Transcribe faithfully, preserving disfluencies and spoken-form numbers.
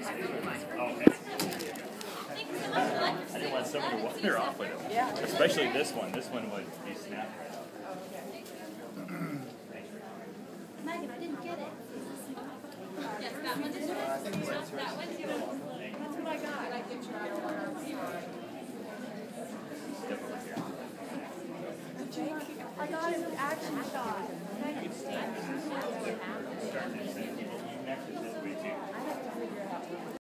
Oh, okay. I didn't want someone to wander off with it. Yeah. Especially this one. This one would be snapped right off. Megan, I didn't get it. Yes, that one is yours. That one's yours. That's what I got. I get you out of order. Jake, I got an action shot. Starting to send people. You can actually this way too.